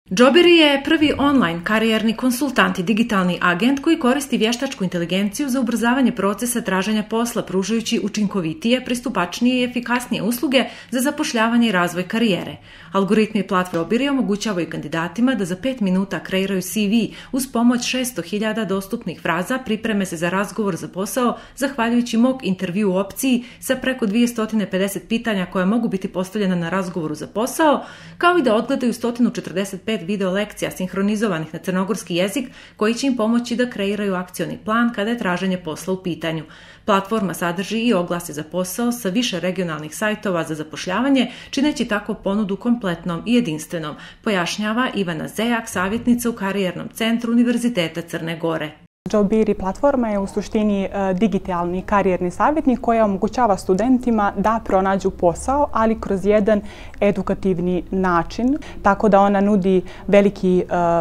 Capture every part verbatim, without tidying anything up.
Joberi je prvi online karijerni konsultant i digitalni agent koji koristi vještačku inteligenciju za ubrzavanje procesa traženja posla, pružajući učinkovitije, pristupačnije i efikasnije usluge za zapošljavanje i razvoj karijere. Algoritmi platforme Joberi omogućavaju kandidatima da za pet minuta kreiraju C V uz pomoć šesto hiljada dostupnih fraza, pripreme se za razgovor za posao zahvaljujući mock intervju opciji sa preko dvjesto pedeset pitanja koja mogu biti postavljena na razgovoru za posao, kao i da odgledaju sto četrdeset pet video lekcija sinhronizovanih na crnogorski jezik koji će im pomoći da kreiraju akcioni plan kada je traženje posla u pitanju. Platforma sadrži i oglase za posao sa više regionalnih sajtova za zapošljavanje, čineći tako ponudu kompletnom i jedinstvenom, pojašnjava Ivana Zejak, savjetnica u karijernom centru Univerziteta Crne Gore. Joberi platforma je u suštini digitalni karijerni savjetnik koja omogućava studentima da pronađu posao, ali kroz jedan edukativni način, tako da ona nudi veliki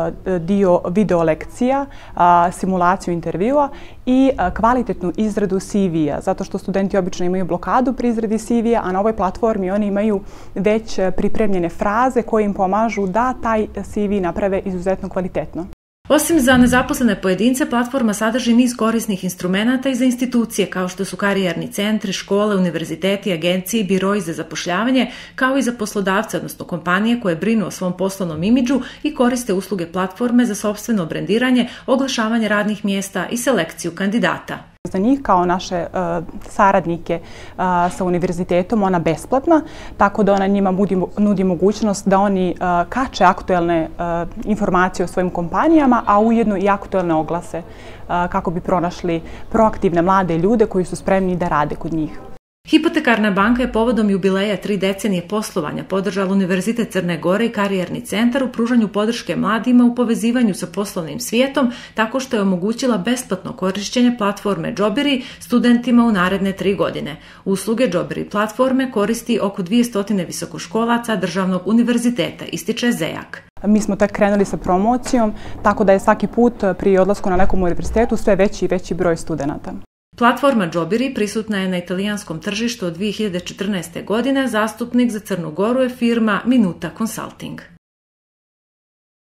dio video lekcija, simulaciju intervjua i kvalitetnu izradu C V-a, zato što studenti obično imaju blokadu pri izradi C V-a, a na ovoj platformi oni imaju već pripremljene fraze koje im pomažu da taj C V naprave izuzetno kvalitetno. Osim za nezaposlene pojedince, platforma sadrži niz korisnih instrumenata i za institucije kao što su karijerni centri, škole, univerziteti, agencije i biroji za zapošljavanje, kao i za poslodavce, odnosno kompanije koje brinu o svom poslovnom imidžu i koriste usluge platforme za sopstveno brendiranje, oglašavanje radnih mjesta i selekciju kandidata. Za njih kao naše uh, saradnike uh, sa univerzitetom ona besplatna, tako da ona njima nudi, nudi mogućnost da oni uh, kače aktuelne uh, informacije o svojim kompanijama, a ujedno i aktuelne oglase uh, kako bi pronašli proaktivne mlade ljude koji su spremni da rade kod njih. Hipotekarna banka je povodom jubileja tri decenije poslovanja podržala Univerzitet Crne Gore i karijerni centar u pružanju podrške mladima u povezivanju sa poslovnim svijetom tako što je omogućila besplatno korišćenje platforme Joberi studentima u naredne tri godine. Usluge Joberi platforme koristi oko dvjesto visokoškolaca državnog univerziteta, ističe Zejak. Mi smo tek krenuli sa promocijom, tako da je svaki put pri odlasku na nekom univerzitetu sve veći i veći broj studenata. Platforma Joberi prisutna je na italijanskom tržištu od dvije hiljade četrnaeste. godine, zastupnik za Crnu Goru je firma Minuta Consulting.